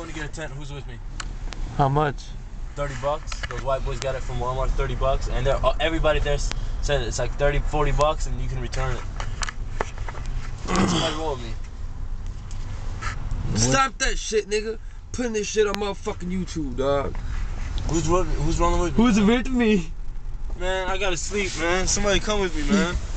going to get a tent. Who's with me? How much? $30. Those white boys got it from Walmart, $30. And everybody there said it's like $40 and you can return it. Somebody roll with me. Stop that shit, nigga. Putting this shit on motherfucking YouTube, dog. Who's rolling with me? Who's with me? Man, I gotta sleep, man. Somebody come with me, man.